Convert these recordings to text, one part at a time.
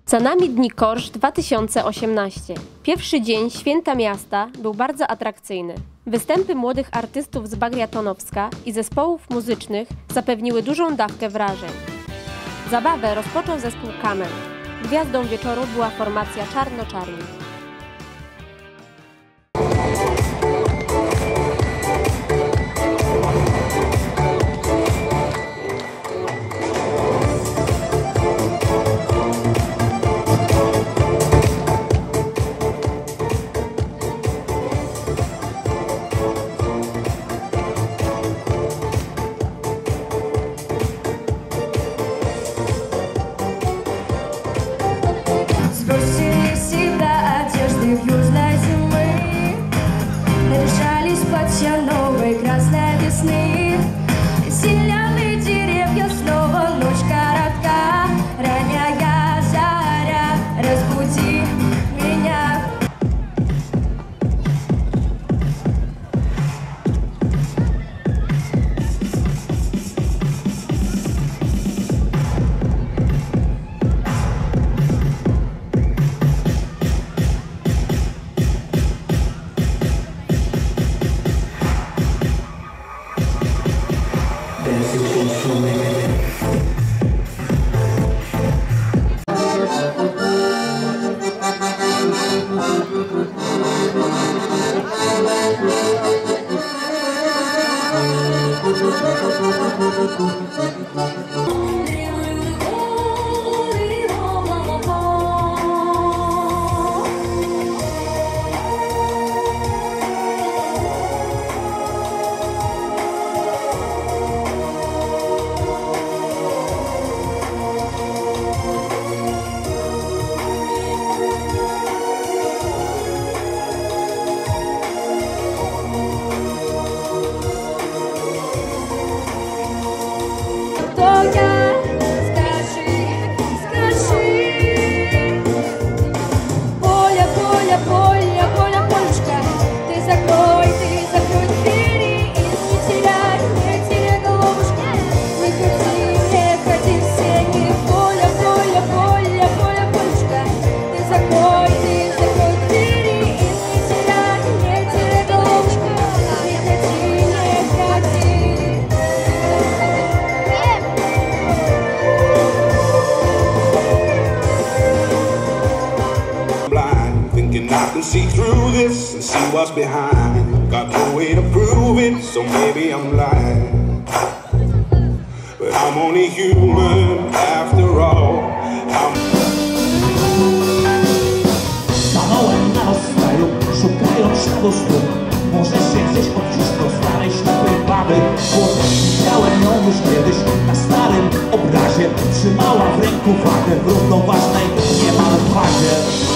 Za nami Dni Korsz 2018. Pierwszy dzień Święta Miasta był bardzo atrakcyjny. Występy młodych artystów z Bagriatonowska i zespołów muzycznych zapewniły dużą dawkę wrażeń. Zabawę rozpoczął zespół Kamen. Gwiazdą wieczoru była formacja Czarno-Czarni. Сбросили с себя одежды в южной зимы, наряжались в платья новой красной весны. Зеленые деревья, снова ночь коротка, роняя заря, разбуди меня. I can see through this and see what's behind. Got no way to prove it, so maybe I'm lying. But I'm only human after all. Stanąłem na rozstaju, szukając śladu stóp. Może się gdzieś odcisko starej ślepej baby. Widziałem ją już kiedyś na starym obrazie. Trzymała w ręku wagę w równoważnej niemal fazie.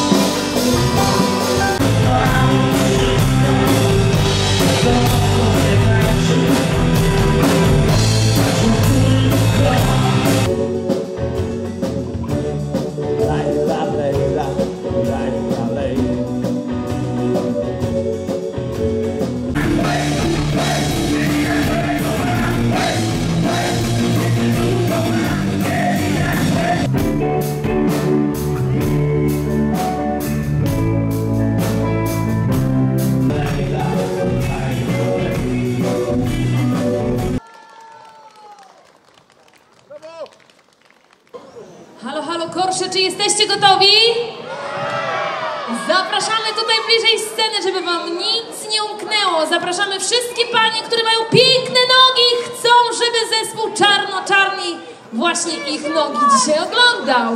Halo, halo, Korsze, czy jesteście gotowi? Zapraszamy tutaj bliżej sceny, żeby wam nic nie umknęło. Zapraszamy wszystkie panie, które mają piękne nogi i chcą, żeby zespół Czarno-Czarni właśnie ich nogi dzisiaj oglądał.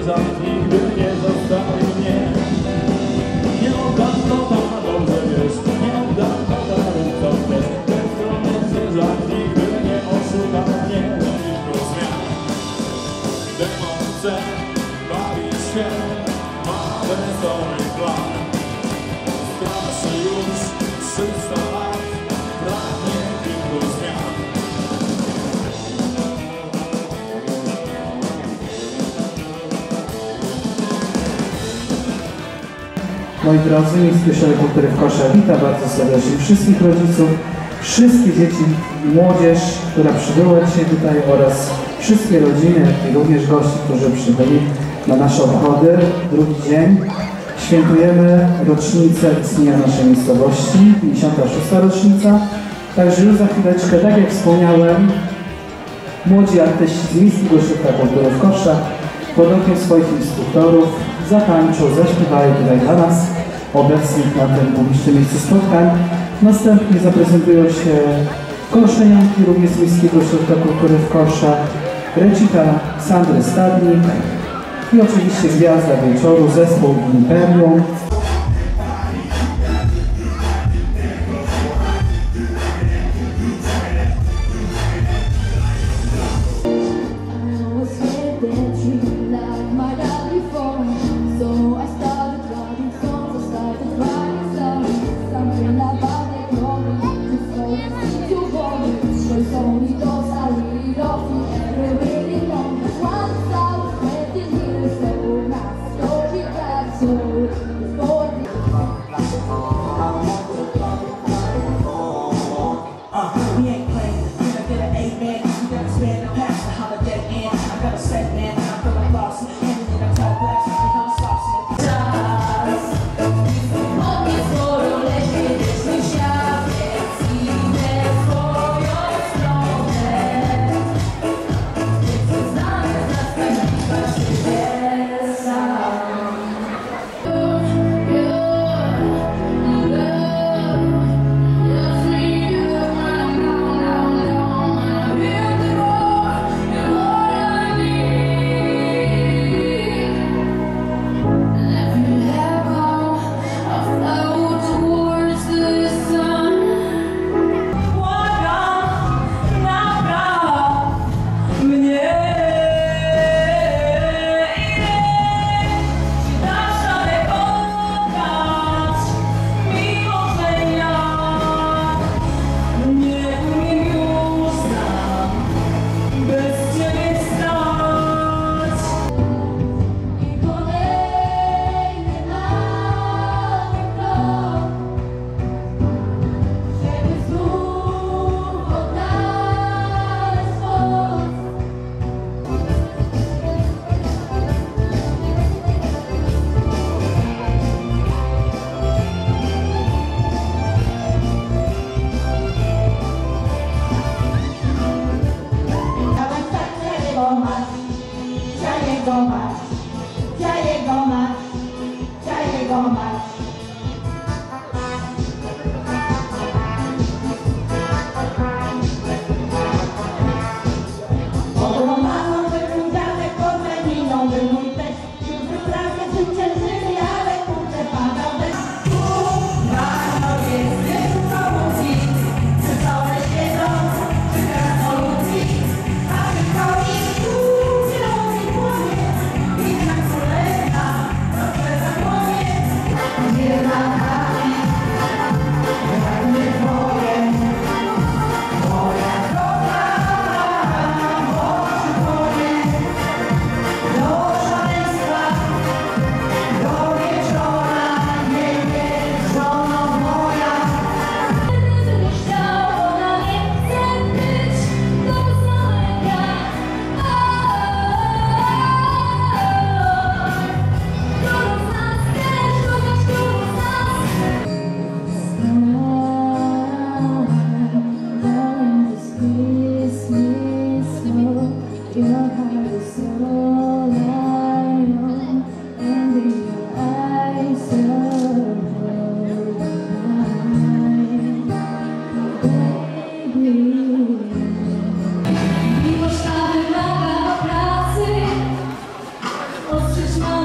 partyzant nigdy nie zostawi mnie. Nie oddam totalną, że wiesz, nie oddam totalną, co chcesz. Ten strony partyzant nigdy nie oszuka mnie. Tylko zmian, demon chce bawić się, ma wesoły plan. Straszy już 300 lat, pragnie kilku zmian. Moi drodzy, Miejski Ośrodek Kultury w Koszach wita bardzo serdecznie wszystkich rodziców, wszystkie dzieci i młodzież, która przybyła dzisiaj tutaj oraz wszystkie rodziny, jak i również gości, którzy przybyli na nasze obchody. Drugi dzień świętujemy rocznicę istnienia naszej miejscowości, 56. rocznica. Także już za chwileczkę, tak jak wspomniałem, młodzi artyści z Miejskiego Ośrodka Kultury w Koszach pod okiem swoich instruktorów zatańczą, zaśpiewają tutaj dla nas obecnych na tym publicznym miejscu spotkań. Następnie zaprezentują się koszenianki również z Miejskiego Ośrodka Kultury w Koszach, recital Sandry Stadnik i oczywiście gwiazda wieczoru, zespół Imperium.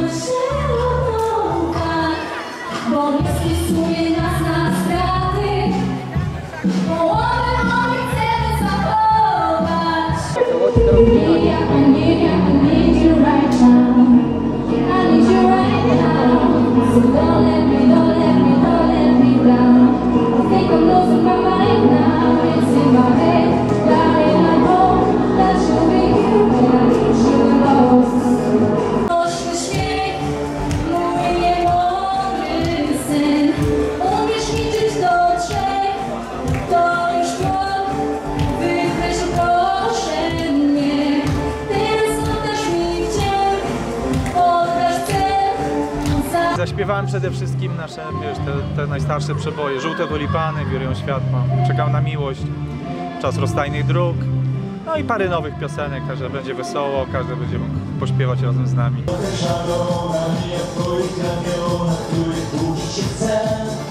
Bo nie spisuje nas na straty. Połowę mamy chcemy zachować. I need you right now. I need you right now. So don't let me down. I think I'm losing my mind now. It's in my head. Darling, I know that you'll be here when I need you most. Nośny śmiech, mój niemodry syn. Umiesz liczyć do 3, to już to. Wykreśl proszę mnie. Teraz oddasz mi wdzięk, oddasz cel. Zaśpiewałem przede wszystkim nasze, wiesz, te najstarsze przeboje. Żółte tulipany, Wirują światła, Czekam na miłość, Czas rozstajnych dróg. No i parę nowych piosenek, także będzie wesoło, każdy będzie mógł pośpiewać razem z nami. Szalona, jak twoich ramiona, których budzić się chce.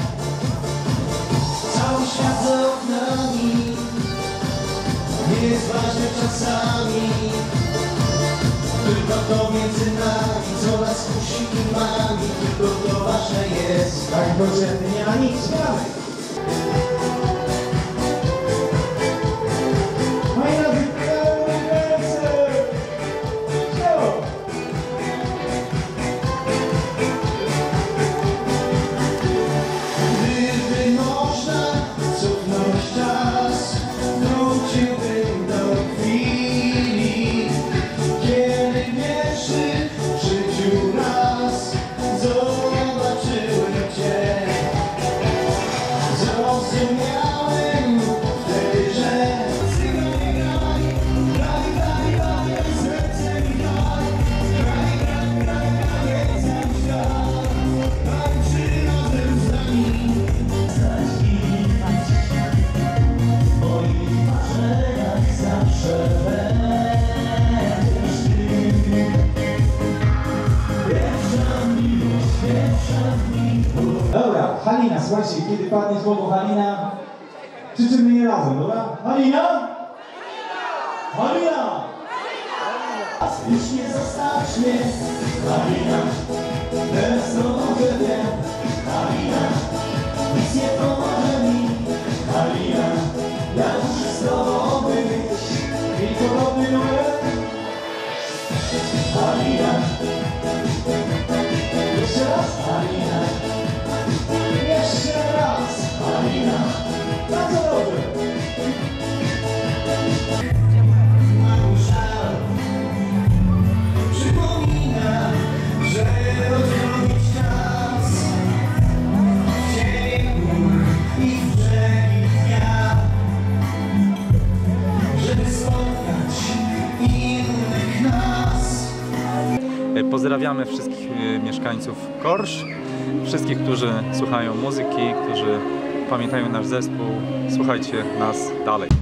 Cały świat za oknami nie jest ważny czasami. Tylko to między nami, co nas kusi i mami. Tylko to ważne jest, tak dorzędnie nie ma nic. Gdyby można cofnąć czas, wróciłbym do chwili, kiedy pierwszy w życiu raz zobaczyłem Cię. Zrozumiałem wtedy, że serce mi graj, tańczy razem z nami. W moich marzeniach zawsze będziesz Ty. Pierwsza miłość. Dobra, Halina, słuchajcie, kiedy padnie słowo Halina, krzyczymy nie razem, dobra? Halina! Halina! Już nie zostawisz mnie, Halina, bez dowodzenia. Halina, nic nie pomoże mi. Halina, ja muszę z tobą być i podobny numer. Halina, jeszcze raz, Halina, jeszcze raz, Halina, bardzo dobrze. Mam żal, przypomina, że odrobić czas w cieniu i w brzegi dnia, żeby spotkać innych nas. Pozdrawiamy wszystkich mieszkańców Korsz, wszystkich, którzy słuchają muzyki, którzy pamiętają nasz zespół. Słuchajcie nas dalej.